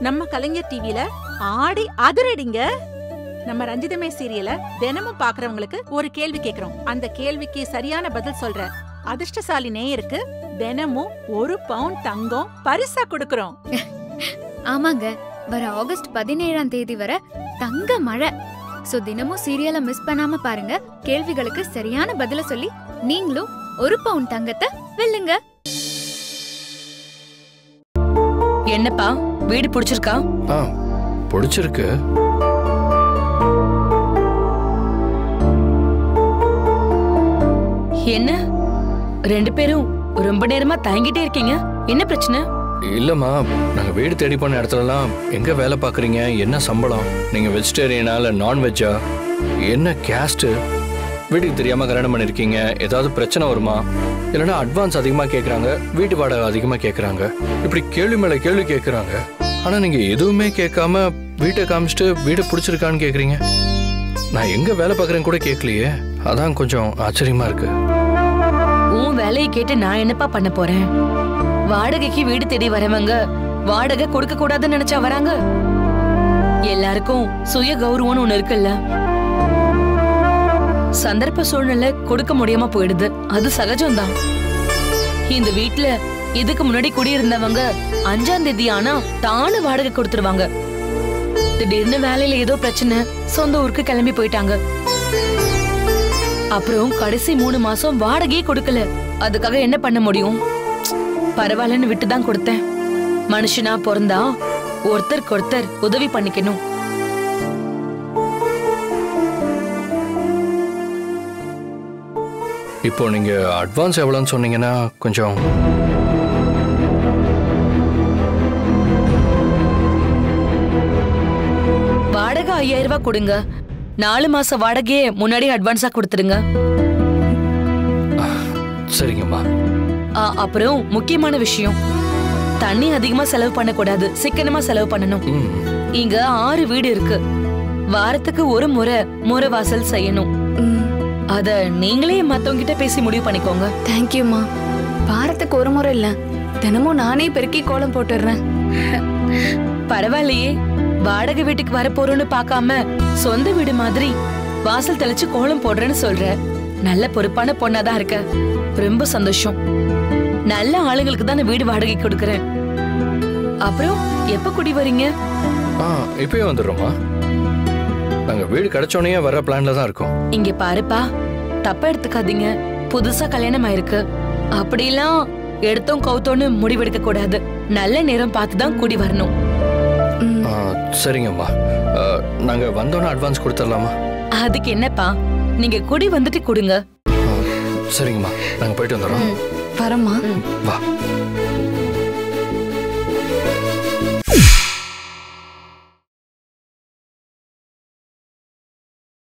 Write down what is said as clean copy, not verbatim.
நம்ம கலைஞர் டிவில ஆடி அதிரடிங்க. நம்ம ரஞ்சிதமே சீரியல தினமும் பாக்குறவங்களுக்கு ஒரு கேள்வி கேக்குறோம். அந்த கேள்விக்கு சரியான பதில் சொல்ற அதிர்ஷ்டசாலி நேயருக்கு தினமும் 1 பவுன் தங்கம் பரிசா கொடுக்கறோம். ஆமாங்க, வர ஆகஸ்ட் 17ஆம் தேதி வரை தங்க மழை. சோ தினமும் சீரியலை மிஸ் பண்ணாம பாருங்க. கேள்விகளுக்கு சரியான பதில சொல்லி நீங்களும் 1 பவுன் தங்கத்தை வெல்லுங்க. என்னப்பா வீடு பிடிச்சிருக்கா? பிடிச்சிருக்கு. என்ன 2 பேரும் ரொம்ப நேரமா தயங்கிட்டே இருக்கீங்க? என்ன பிரச்சனை? இல்லம்மா, நாங்க வீடு தேடி போன இடத்துலலாம் எங்க வேலை பாக்குறீங்க, என்ன சம்பளம், நீங்க வெஜிடேரியனா இல்ல நான்வெஜ்ஜா, என்ன கேஸ்ட், வீட்டுக்கு தெரியாம கல்யாணம் பண்ணிருக்கீங்க, ஏதாவது பிரச்சனை வருமா, இல்லைன்னா அட்வான்ஸ் அதிகமா கேக்குறாங்க, வீட்டு வாடகை அதிகமா கேக்குறாங்க, இப்படி கேள்வி மேல கேள்வி கேக்குறாங்க. ஆனா நீங்க எதுவுமே கேட்காம வீட்டை காமிச்சிட்டு வீடு பிடிச்சிருக்கான்னு கேக்குறீங்க. நான் எங்க வேலை பாக்குறேன்னு கூட கேட்கலையே. அதான் கொஞ்சம் ஆச்சரியமா இருக்கு. உன் வேலையை கேட்டு நான் என்னப்பா பண்ண போறேன்? வாடகைக்கு வீடு தேடி வரவங்க வாடகை கொடுக்க கூடாதுன்னு நினைச்சா வராங்க? எல்லாருக்கும் சுய கௌரவம்னு ஒண்ணு இருக்குல்ல. சந்தர்ப்ப சூழ்நிலை கொடுக்க முடியாம போயிடுது, அது சகஜம்தான். இந்த வீட்டுல இதுக்கு முன்னாடி குடியிருந்தவங்க 5ஆம் தேதி ஆனா தானு வாடகை கொடுத்துருவாங்க. திடீர்னு வேலையில ஏதோ பிரச்சனை, சொந்த ஊருக்கு கிளம்பி போயிட்டாங்க. அப்புறம் கடைசி 3 மாசம் வாடகையே கொடுக்கல. அதுக்காக என்ன பண்ண முடியும்? பரவாயில்லன்னு விட்டுதான் கொடுத்தேன். மனுஷனா பிறந்தா ஒருத்தருக்கு ஒருத்தர் உதவி பண்ணிக்கணும். இப்போ நீங்க அட்வான்ஸ் எவ்வளவுன்னு சொன்னீங்கன்னா கொஞ்சம். வாடகை 5000 ரூபாய் கொடுங்க. 4 மாச வாடகையே முன்னாடி அட்வான்ஸா கொடுத்துருங்க. சரிங்கம்மா. அப்புறம் முக்கியமான விஷயம், தண்ணி அதிகமா செலவு பண்ண கூடாது, சிக்கனமா செலவு பண்ணணும். இங்க 6 வீடு இருக்கு. வாரத்துக்கு ஒரு முறை வாசல் செய்யணும். அத நீங்களே மத்தவங்க கிட்ட பேசி முடிவு பண்ணிக்கோங்க. தேங்க்யூமா. வாரத்துக்கு ஒரு முறை இல்ல, தினமும் நானே பெருக்கி கோலம் போட்டுறேன். பரவாயில்லையே, வாடகை வீட்டுக்கு வர போறோம்னு பாக்காம சொந்த வீடு மாதிரி வாசல் தெளிச்சு கோலம் போடுறேன்னு சொல்ற. நல்ல பொறுப்பான பொண்ணாதான் இருக்க. ரொம்ப சந்தோஷம். நல்ல ஆளுங்களுக்கு தான் வீடு வாடகை கொடுக்கறேன். அப்புறம் எப்ப குடி வரீங்க? இப்பவே வந்துடுறோமா. நாங்க வீடு கிடைச்சோனே வர பிளான்ல தான் இருக்கோம். இங்க பாருப்பா, தப்பா எடுத்துக்காதீங்க. புதுசா கல்யாணம் ஆயிருக்கு. அப்படிலாம் எடுத்தோம் கவுத்தோன்னு முடிவெடுக்க கூடாது. நல்ல நேரம் பார்த்துதான் குடி வரணும். சரிங்கம்மா. நாங்க வந்தோன்னு அட்வான்ஸ் கொடுத்துடலாமா? அதுக்கு என்னப்பா, நீங்க குடி வந்துட்டு கொடுங்க. சரிங்கம்மா, நாங்க போயிட்டு வந்துடுறோம். வரமா? வா.